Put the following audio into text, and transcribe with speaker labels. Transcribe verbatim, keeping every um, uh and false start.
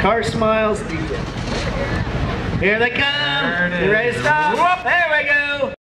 Speaker 1: Car Smiles D J. Here they come. You ready to stop?